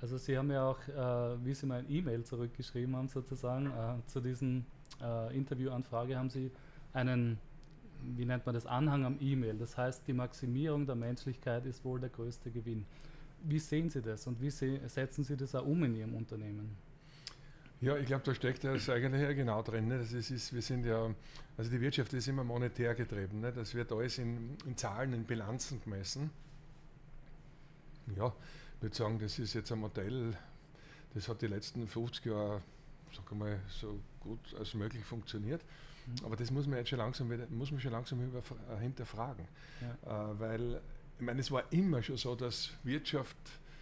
Also Sie haben ja auch, wie Sie mein E-Mail zurückgeschrieben haben, sozusagen, zu diesem Interviewanfrage haben Sie einen, wie nennt man das, Anhang am E-Mail. Das heißt, die Maximierung der Menschlichkeit ist wohl der größte Gewinn. Wie sehen Sie das und wie setzen Sie das auch um in Ihrem Unternehmen? Ja, ich glaube, da steckt das eigentlich ja genau drin. Ne? Wir sind ja, also die Wirtschaft ist immer monetär getrieben. Ne? Das wird alles in Zahlen, in Bilanzen gemessen. Ja, ich würde sagen, das ist jetzt ein Modell, das hat die letzten 50 Jahre, sag ich mal, so gut als möglich funktioniert. Mhm. Aber das muss man jetzt schon langsam hinterfragen. Ja. Weil, ich meine, es war immer schon so, dass Wirtschaft,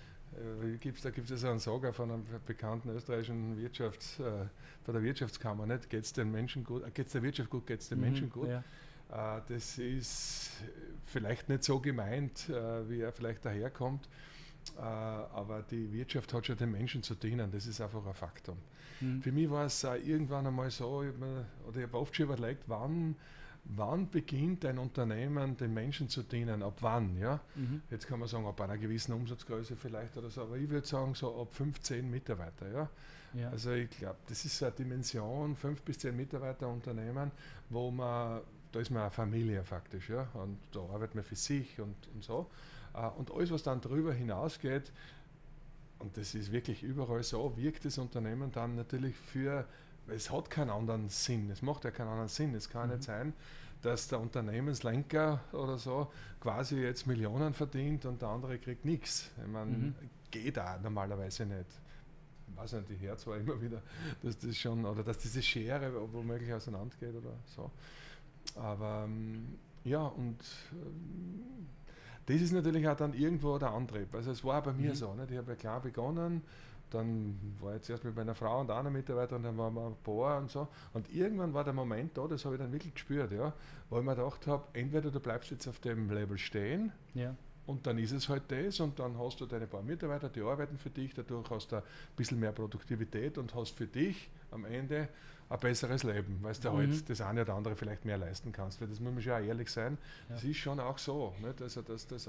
da gibt es einen Sager von einem bekannten österreichischen von der Wirtschaftskammer, nicht? Geht es den Menschen gut, geht es der Wirtschaft gut, geht es den Menschen gut? Ja. Das ist vielleicht nicht so gemeint, wie er vielleicht daherkommt, aber die Wirtschaft hat schon den Menschen zu dienen, das ist einfach ein Faktum. Mhm. Für mich war es irgendwann einmal so, ich habe oft schon überlegt, wann beginnt ein Unternehmen den Menschen zu dienen, ab wann? Ja? Mhm. Jetzt kann man sagen, ab einer gewissen Umsatzgröße vielleicht oder so, aber ich würde sagen, so ab 15 Mitarbeiter. Ja? Ja. Also ich glaube, das ist so eine Dimension, 5 bis 10 Mitarbeiter Unternehmen, da ist man eine Familie faktisch, ja? Und da arbeitet man für sich und so. Und alles, was dann darüber hinausgeht, und das ist wirklich überall so, wirkt das Unternehmen dann natürlich es hat keinen anderen Sinn, es macht ja keinen anderen Sinn. Es kann nicht sein, dass der Unternehmenslenker oder so quasi jetzt Millionen verdient und der andere kriegt nichts. Ich meine, geht auch normalerweise nicht. Ich weiß nicht, ich höre zwar immer wieder, dass das schon, oder dass diese Schere womöglich auseinandergeht oder so. Aber ja, und das ist natürlich auch dann irgendwo der Antrieb. Also es war auch bei mir so, nicht? Ich habe ja klar begonnen, dann war ich zuerst mit meiner Frau und einer Mitarbeiter und dann waren wir ein paar und so. Und irgendwann war der Moment da, das habe ich dann wirklich gespürt, ja, wo ich mir gedacht habe, entweder du bleibst jetzt auf dem Level stehen, Ja. und dann ist es halt das und dann hast du deine paar Mitarbeiter, die arbeiten für dich, dadurch hast du ein bisschen mehr Produktivität und hast für dich am Ende ein besseres Leben, weil du halt das eine oder andere vielleicht mehr leisten kannst. Weil das muss man schon auch ehrlich sein, das ist schon auch so. Nicht? Also ich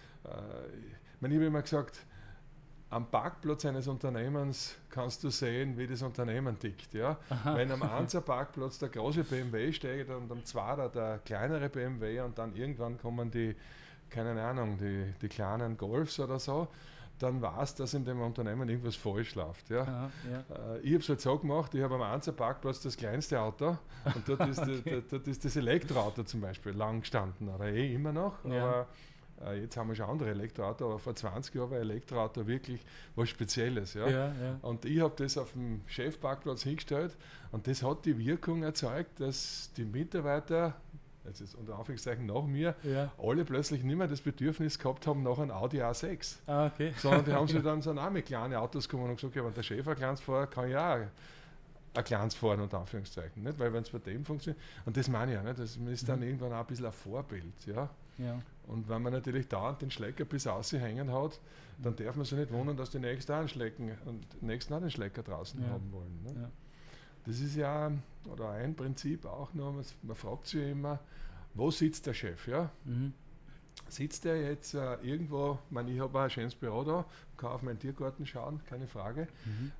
meine, ich habe immer gesagt, am Parkplatz eines Unternehmens kannst du sehen, wie das Unternehmen tickt. Ja? Wenn am 1er Parkplatz der große BMW steht und am 2er der kleinere BMW und dann irgendwann kommen keine Ahnung, die kleinen Golfs oder so, dann war es, dass in dem Unternehmen irgendwas falsch läuft. Ja. Aha, ja. Ich habe es halt so gemacht, ich habe am 1er Parkplatz das kleinste Auto und dort ist das Elektroauto zum Beispiel lang gestanden, oder immer noch, aber jetzt haben wir schon andere Elektroautos, aber vor 20 Jahren war Elektroauto wirklich was Spezielles. Ja. Ja, ja. Und ich habe das auf dem Chefparkplatz hingestellt und das hat die Wirkung erzeugt, dass die Mitarbeiter, jetzt unter Anführungszeichen nach mir, alle plötzlich nicht mehr das Bedürfnis gehabt haben nach einem Audi A6. Ah, okay. Sondern die haben sich dann so auch mit kleinen Autos gekommen und gesagt, ja, wenn der Chef ein kleines fährt, kann ich auch ein kleines fahren, unter Anführungszeichen. Nicht? Weil wenn es bei dem funktioniert, und das meine ich ja, nicht? Das ist dann irgendwann auch ein bisschen ein Vorbild. Ja? Ja. Und wenn man natürlich dauernd den Schlecker bis außen hängen hat, dann darf man sich nicht wundern, dass die Nächsten auch den Schlecker draußen haben wollen. Ne? Ja. Das ist ja, oder ein Prinzip auch noch, man fragt sich immer, wo sitzt der Chef? Ja? Sitzt der jetzt irgendwo, ich habe auch ein schönes Büro da, kann auf meinen Tiergarten schauen, keine Frage,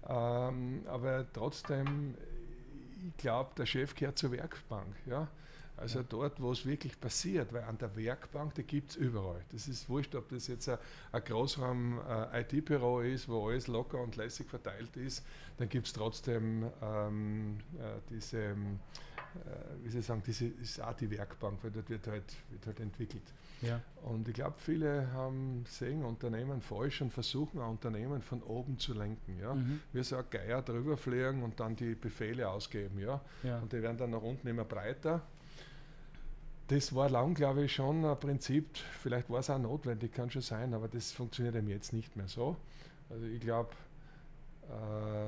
aber trotzdem, ich glaube, der Chef gehört zur Werkbank. Ja? Also dort, wo es wirklich passiert, weil an der Werkbank, die gibt es überall. Das ist wurscht, ob das jetzt ein Großraum-IT-Büro ist, wo alles locker und lässig verteilt ist, dann gibt es trotzdem diese, wie soll ich sagen, diese ist auch die Werkbank, weil dort wird halt entwickelt. Ja. Und ich glaube, viele sehen Unternehmen falsch und versuchen ein Unternehmen von oben zu lenken. Ja? Wir so ein Geier drüber fliegen und dann die Befehle ausgeben. Ja? Und die werden dann nach unten immer breiter. Das war lang, glaube ich, schon ein Prinzip, vielleicht war es auch notwendig, kann schon sein, aber das funktioniert eben jetzt nicht mehr so. Also ich glaube,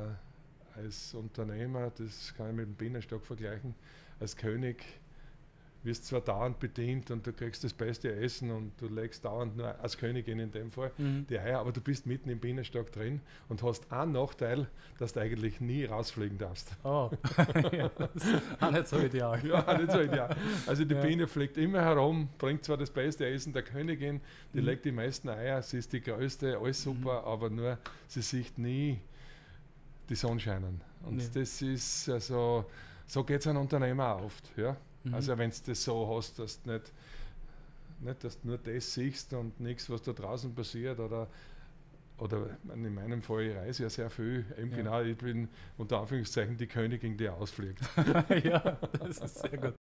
als Unternehmer, das kann ich mit dem Bienenstock vergleichen, als König wirst zwar dauernd bedient und du kriegst das beste Essen und du legst dauernd nur als Königin in dem Fall die Eier, aber du bist mitten im Bienenstock drin und hast einen Nachteil, dass du eigentlich nie rausfliegen darfst. Oh, ja, das ist auch nicht so ideal. Ja, auch nicht so ideal. Also die Biene fliegt immer herum, bringt zwar das beste Essen der Königin, die legt die meisten Eier, sie ist die größte, alles super, aber nur sie sieht nie die Sonnenscheinen. Und das ist also, so geht es einem Unternehmer auch oft. Ja? Also wenn du das so hast, dass du nicht, dass du nur das siehst und nichts, was da draußen passiert oder in meinem Fall, ich reise ja sehr viel, eben genau, ich bin unter Anführungszeichen die Königin, die ausfliegt. Ja, das ist sehr gut.